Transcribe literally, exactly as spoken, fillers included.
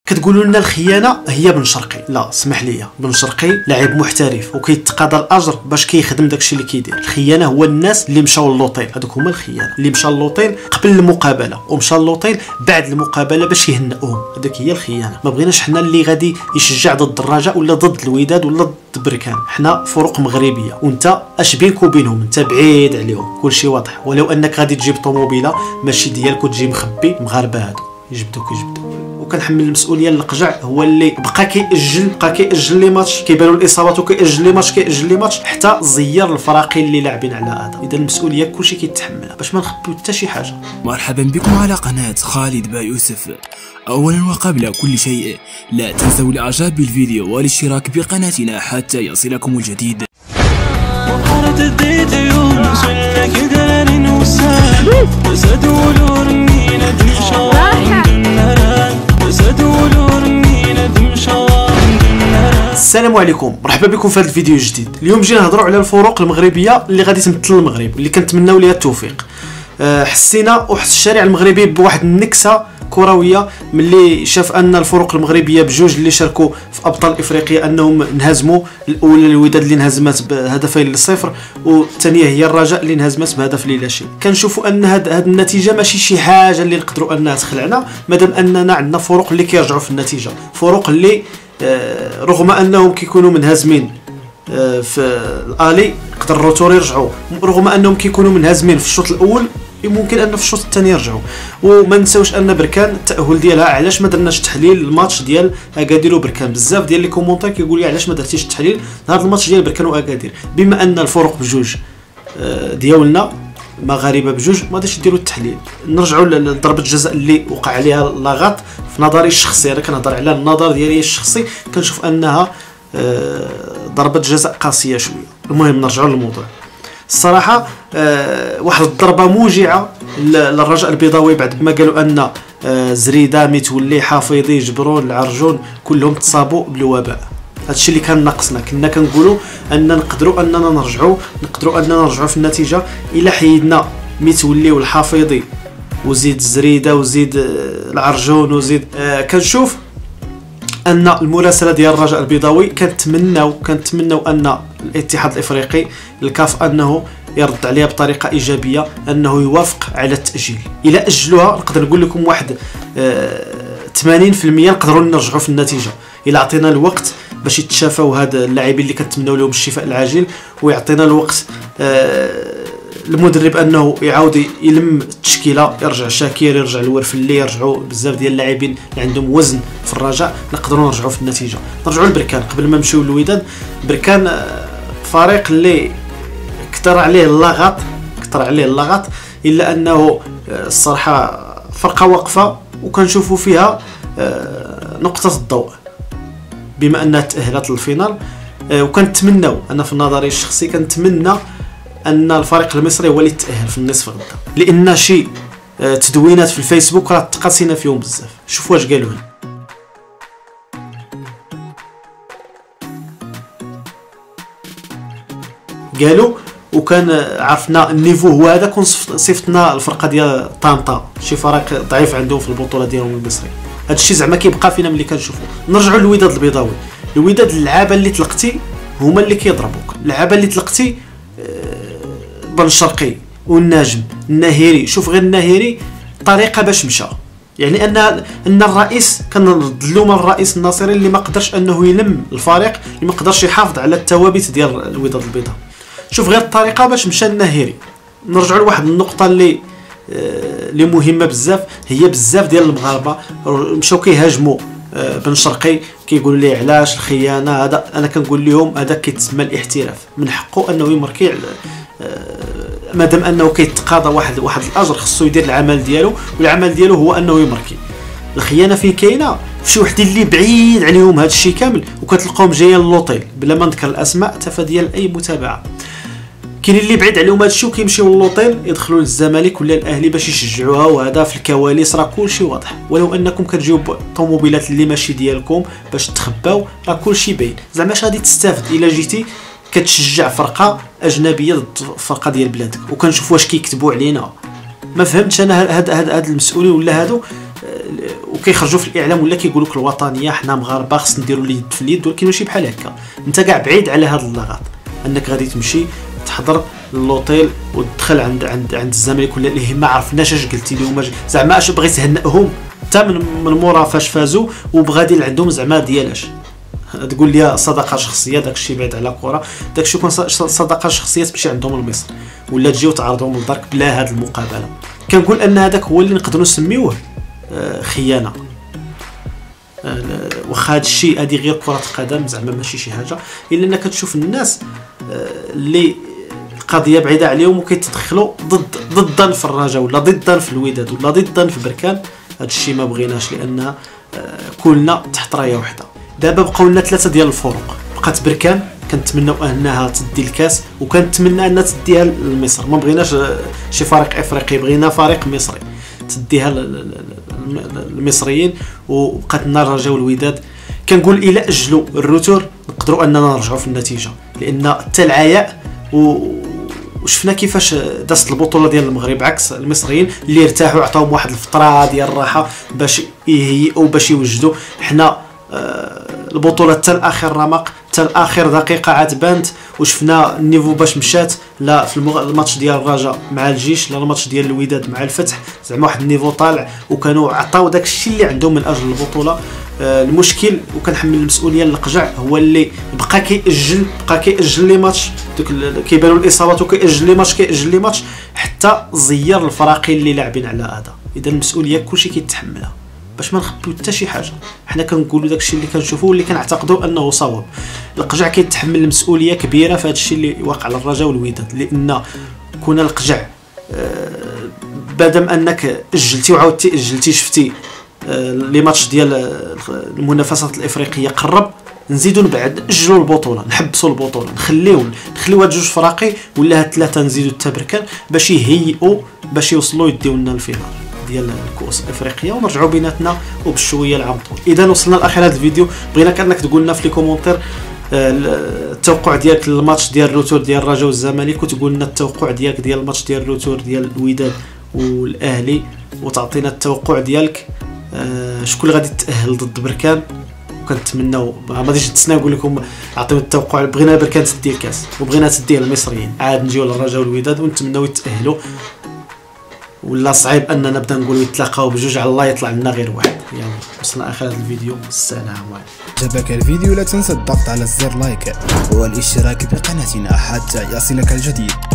كتقولوا لنا الخيانه هي بن شرقي. لا اسمح لي، بن شرقي لاعب محترف وكيتقاضى الاجر باش كيخدم داكشي اللي كيدير. الخيانه هو الناس اللي مشاو للوطيل، هذوك هما الخيانه، اللي مشى للوطيل قبل المقابله ومشى للوطيل بعد المقابله باش يهنئوهم، هذيك هي الخيانه. ما بغيناش حنا اللي غادي يشجع ضد الرجاء ولا ضد الوداد ولا ضد بركان، حنا فروق مغربيه وانت اش بينك وبينهم، انت بعيد عليهم، كلشي واضح. ولو انك غادي تجيب طوموبيله ماشي ديالك وتجي مخبي، مغاربه هادو يجبدوك يجبدوك. وكنحمل المسؤوليه للقجع، هو اللي بقى كيأجل بقى كيأجل لي ماتش، كيبانوا الاصابات وكيأجل لي ماتش كيأجل لي ماتش حتى زير الفراقي اللي لاعبين على هذا. اذا المسؤوليه كلشي كيتحملها باش ما نخبيو حتى شي حاجه. مرحبا بكم على قناه خالد با يوسف. اولا وقبل كل شيء لا تنسوا الاعجاب بالفيديو والاشتراك بقناتنا حتى يصلكم الجديد. السلام عليكم، مرحبا بكم في هذا الفيديو الجديد. اليوم جينا نهضروا على الفروق المغربيه اللي غادي تمثل المغرب واللي كنتمناو ليها التوفيق. أه حسينا وحس الشارع المغربي بواحد النكسه كرويه ملي شاف ان الفروق المغربيه بجوج اللي شاركوا في ابطال افريقيا انهم انهزموا. الاولى الوداد اللي انهزمت بهدفين للصفر، والثانيه هي الرجاء اللي انهزمت بهدف لا شيء. كنشوفوا ان هاد, هاد النتيجه ماشي شي حاجه اللي نقدروا انها تخلعنا، مادام اننا عندنا فروق اللي كيرجعوا في النتيجه، فروق اللي آه رغم انهم كيكونوا منهزمين آه في الالي يقدر الروتور يرجعوا، رغم انهم كيكونوا منهزمين في الشوط الاول ممكن ان في الشوط الثاني يرجعوا. وما نساوش ان بركان التاهل ديالها علاش ما درناش تحليل الماتش ديال اكادير وبركان. بزاف ديال لي كومونتير كيقول لي علاش ما درتيش التحليل هذا الماتش ديال بركان واكادير، بما ان الفروق بجوج آه ديالنا مغاربه بجوج ما غاديش ديروا التحليل. نرجعوا لضربه الجزاء اللي وقع عليها لاغاط. في نظري الشخصي، انا كنهضر على النظر ديالي الشخصي، كنشوف انها آه ضربه جزاء قاسيه شويه. المهم نرجعوا للموضوع. الصراحه آه واحد الضربه موجعه للرجاء البيضاوي بعد ما قالوا ان آه زريده متولي حافظي جبرون العرجون كلهم تصابوا بالوباء. هادشي اللي كان ناقصنا، كنا كنقولوا ان نقدروا اننا نرجعوا نقدروا اننا نرجعوا في النتيجه الا حيدنا متولي والحافظي وزيد الزريده وزيد آه العرجون وزيد آه كنشوف ان المراسله ديال الرجاء البيضاوي كنتمناو كنتمناو ان الاتحاد الافريقي الكاف انه يرد عليها بطريقه ايجابيه، انه يوافق على التاجيل. الى اجلوها نقدر نقول لكم واحد ثمانين بالمئة نقدروا نرجعوا في النتيجه الى عطينا الوقت باش يتشافوا هاد اللاعبين اللي كنتمناو لهم الشفاء العاجل، ويعطينا الوقت المدرب انه يعاود يلم التشكيله، يرجع شاكير يرجع الورفلي يرجعوا بزاف ديال اللاعبين اللي عندهم وزن في الرجاء، نقدروا نرجعوا في النتيجه. نرجعوا لبركان قبل ما نمشيو للوداد. بركان فريق اللي كثر عليه اللغط كثر عليه اللغط الا انه الصراحه فرقه واقفه وكنشوفوا فيها نقطه الضوء بما انها تاهلت للفينال. وكنتمناو انا في نظري الشخصي كنتمنى ان الفريق المصري هو اللي يتاهل في النصف غدا، لان شي تدوينات في الفيسبوك راه تقاسينا فيهم بزاف. شوفوا واش قالوا لنا. قالوا وكان عرفنا النيفو هو هذا، كون صيفطنا الفرقه ديال طنطا شي فريق ضعيف عندهم في البطوله ديالهم المصري. هذا الشيء زعما كيبقى فينا ملي كنشوفوا. نرجعوا للوداد البيضاوي. الوداد اللعابه اللي طلقتي هما اللي كيضربوك، اللعابه اللي طلقتي بن الشرقي والناجم الناهيري. شوف غير الناهيري الطريقه باش مشى، يعني ان ان الرئيس كنظلوا الرئيس الناصري اللي ما قدرش انه يلم الفريق، اللي ما قدرش يحافظ على الثوابت ديال الوداد البيضاوي. شوف غير الطريقه باش مشى الناهيري. نرجعوا لواحد النقطه اللي اللي مهمه بزاف، هي بزاف ديال المغاربه مشاو كيهاجموا بن شرقي كيقولوا لي علاش الخيانه. هذا انا كنقول لهم هذا كيتسمى الاحتراف، من حقه انه يمركي مادام انه كيتقاضى واحد واحد الاجر خصو يدير العمل ديالو، والعمل ديالو هو انه يمركي. الخيانه فين كاينه؟ في شي وحدين اللي بعيد عليهم هذا الشيء كامل وكتلقاهم جايين للوطيل بلا ما نذكر الاسماء تفاديا اي متابعه. كاين اللي بعيد عليهم هذا الشيء وكيمشيو للوطيل يدخلوا للزمالك ولا الاهلي باش يشجعوها، وهذا في الكواليس راه كلشي واضح. ولو انكم كتجيو بطوموبيلات اللي ماشي ديالكم باش تخباو راه كلشي باين. زعما اش غادي تستافد الا جيتي كتشجع فرقه اجنبيه ضد فرقه ديال بلادك؟ وكنشوف واش كيكتبوا علينا. ما فهمتش انا هاد هاد هاد المسؤولين ولا هادو وكيخرجوا في الاعلام ولا كيقول لك الوطنيه حنا مغاربه خص نديروا اليد في اليد، ولكن ماشي بحال هكا. انت كاع بعيد على هذا اللغط، انك غادي تمشي تحضر لوطيل وتدخل عند عند عند الزمالك ولا اللي ما عرفناش اش قلتي لهم، زعما اش بغيت تهنئهم حتى من من مورا فاش فازوا وبغادي اللي عندهم زعما ديالاش تقول لي صداقه شخصيه. داكشي بعيد على كره، داكشي يكون صداقه شخصيه تمشي عندهم لمصر ولا تجيو تعرضهم للدرك بلا هذه المقابله. كنقول ان هذاك هو اللي نقدروا نسميوه خيانه. واخا هذا الشيء هذه غير كره قدم زعما ماشي شي حاجه، الا انك تشوف الناس اللي القضيه بعيده عليهم وكيتدخلوا ضد ضدا في الرجاء ولا ضدا في الوداد ولا ضدا في بركان. هذا الشيء ما بغيناش، لان كلنا تحت رايه واحده. دابا بقاو لنا ثلاثه ديال الفروق. بقات بركان كنتمناو انها تدي الكاس، وكنتمنى انها تديها لمصر. ما بغيناش شي فريق افريقي، بغينا فريق مصري تديها المصريين. وبقات لنا الرجاء والوداد. كنقول الى اجلوا الروتور نقدروا اننا نرجعوا في النتيجه، لان حتى العياء وشفنا كيفاش دازت البطوله ديال المغرب عكس المصريين اللي ارتاحوا، عطاوهم واحد الفتره ديال الراحه باش يهيئوا باش يوجدوا. حنا البطوله حتى لاخر رمق حتى لاخر دقيقه عاد بانت، وشفنا النيفو باش مشات. لا في الماتش ديال الرجاء مع الجيش، لا الماتش ديال الوداد مع الفتح، زعما واحد النيفو طالع، وكانوا عطاو داك الشيء اللي عندهم من اجل البطوله. آه المشكل وكنحمل المسؤوليه للقجع هو اللي بقى كيأجل بقى كيأجل لي ماتش، كيبانوا الاصابات وكيأجل لي ماتش كيأجل لي ماتش حتى زير الفراقي اللي لاعبين على هذا. اذا المسؤوليه كلشي كيتحملها باش ما نخبيو حتى شي حاجه. حنا كنقولوا داكشي اللي كنشوفوه واللي كنعتقدوا انه صواب. القجع كيتحمل المسؤوليه كبيره في هذا الشيء اللي واقع للرجاء والوداد، لان كون القجع آه بادم انك اجلتي وعاودتي اجلتي شفتي آه لي ماتش ديال المنافسات الافريقيه قرب، نزيدوا نبعد ناجلوا البطوله، نحبسوا البطوله، نخليو نخليو هاد جوج فراقي ولا هاد ثلاثه نزيدوا التبركان باش يهيئوا باش يوصلوا يديو لنا الفينال ديال الكؤوس الافريقيه ونرجعوا بيناتنا وبالشويه العام طول. اذا وصلنا لاخر هذا الفيديو، بغيناك انك تقول لنا في لي كومونتير التوقع ديالك للماتش ديال الروتور ديال الرجاء والزمالك، وتقول لنا التوقع ديالك ديال الماتش ديال الروتور ديال الوداد والاهلي، وتعطينا التوقع ديالك أه شكون اللي غادي تاهل ضد بركان. وكنتمناو ما غاديش نتسنى نقول لكم عطيو التوقع، بغينا بركان تدي الكاس وبغينا تدي المصريين، عاد نجيو للرجاء والوداد ونتمناو يتاهلوا. ولا صعيب اننا نبدا نقولوا يتلاقاو بجوج على الله يطلع لنا غير واحد. يلا وصلنا اخر هذا الفيديو، السلام عليكم. عجبك الفيديو لا تنسى الضغط على زر لايك والاشتراك بقناتنا حتى يصلك الجديد.